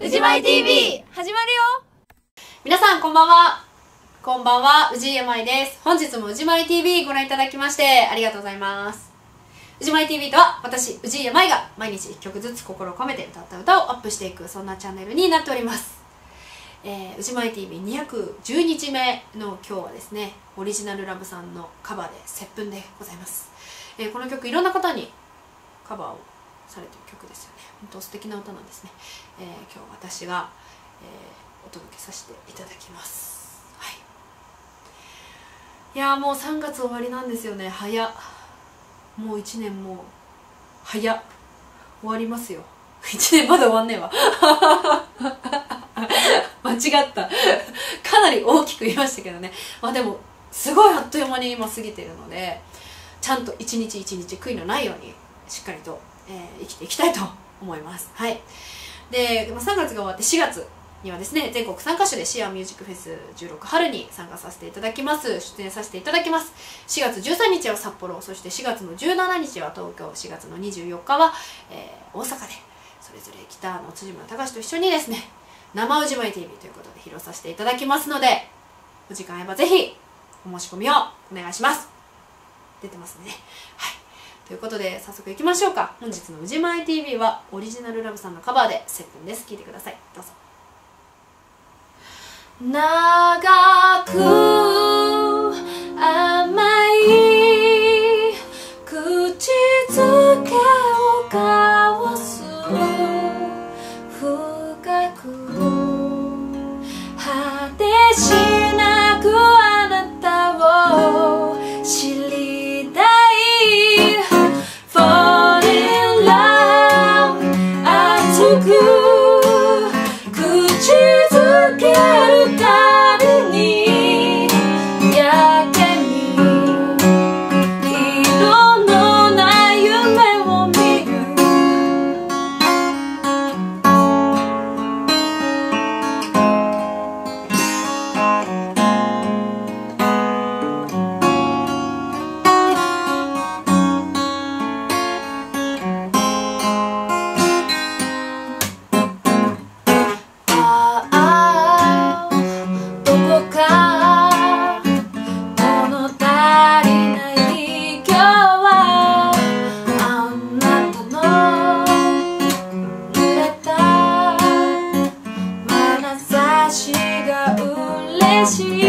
うじまい TV 始まるよ。皆さんこんばんは。こんばんは、うじやまいです。本日もうじまい TV ご覧いただきましてありがとうございます。うじまい TV とは私、うじやまいが毎日1曲ずつ心を込めて歌った歌をアップしていく、そんなチャンネルになっております。うじまい TV210 日目の今日はですね、オリジナルラブさんのカバーで接吻でございます。この曲いろんな方にカバーをされている曲ですよね。本当素敵な歌なんですね。今日私が、お届けさせていただきます。はい。いやーもう3月終わりなんですよね。早っ。もう1年もう早っ。終わりますよ。1年まだ終わんねえわ。間違った。かなり大きく言いましたけどね。まあでもすごいあっという間に今過ぎているので、ちゃんと一日一日悔いのないようにしっかりと、生きていきたいと思います。はい。で、3月が終わって4月にはですね、全国3カ所でシアミュージックフェス16春に参加させていただきます。出演させていただきます。4月13日は札幌、そして4月の17日は東京、4月の24日は、大阪で、それぞれギターの辻村隆と一緒にですね、生うじまい TV ということで披露させていただきますので、お時間あればぜひお申し込みをお願いします。出てますね。はい。ということで早速いきましょうか。本日のうじまい TV はオリジナルラブさんのカバーで接吻です。聴いてください。どうぞ。長く甘い口づけを交わす、深く果てしなくあなたを知りたい。 Fall in love 熱く口づけるたびにやけに色のない夢を見る。嬉しい